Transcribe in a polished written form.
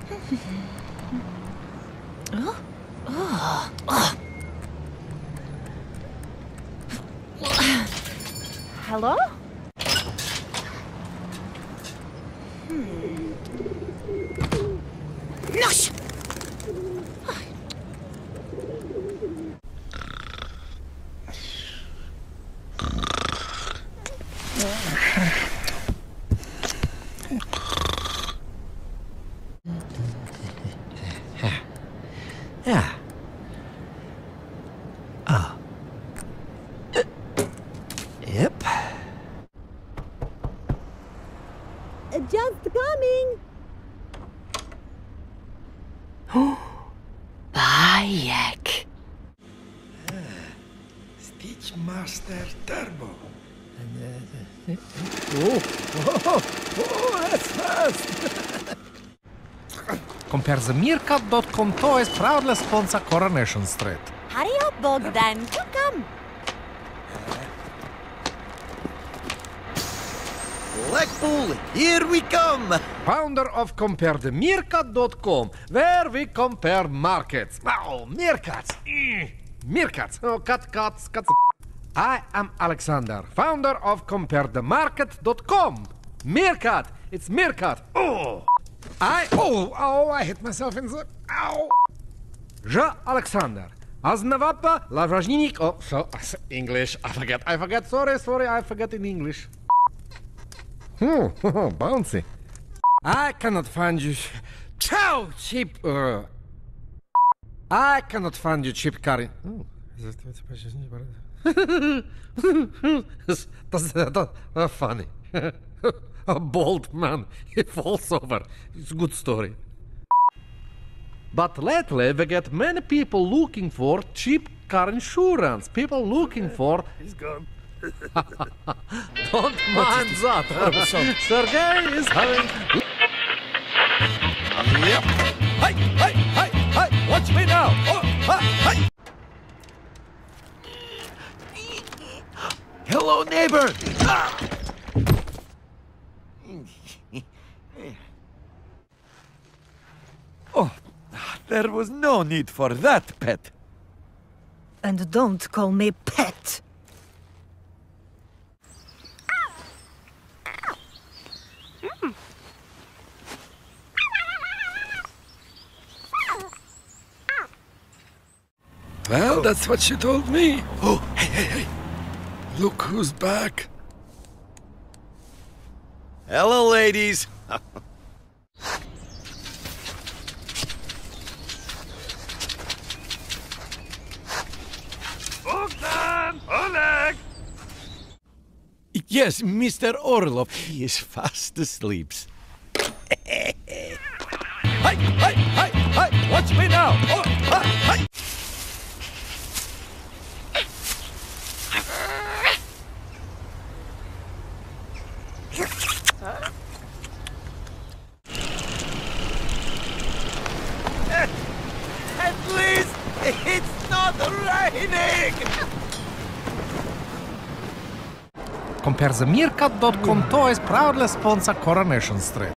Hello? Nosh! Yeah. Oh. Yep. Just coming. Bayek. Stitch Master Turbo. That's fast. Comparzemeerkat.com to jest proudly sponsor Coronation Street. Hurry up, Bogdan. Come. Blackpool, here we come! Founder of CompareTheMeerkat.com, where we compare markets. Oh, meerkats. Meerkats. Oh, cats. I am Alexander, founder of CompareTheMarket.com. Meerkat. It's meerkat. Oh. I hit myself in the... Ow. Je, Alexander. Aznavapa, Lavrazhninik... Oh, so, English. I forget. Sorry, I forget in English. Bouncy. I cannot find you... Chow! Cheap... I cannot find you cheap car... That's funny. A bald man, he falls over. It's a good story. But lately we get many people looking for cheap car insurance. People looking for... He's gone. Don't mind that. Sergey is having... Yep. Hey! Watch me now! Oh, hey! Hello, neighbor! Oh, there was no need for that, pet. And don't call me pet. Well, that's what she told me. Oh, hey. Look who's back. Hello, ladies. Bogdan! Oleg! Yes, Mr. Orlov. He is fast asleep. Hey! Watch me now! Oh, hey! At least it's not raining! CompareTheMeerkat.com to jest proudly sponsor Coronation Street.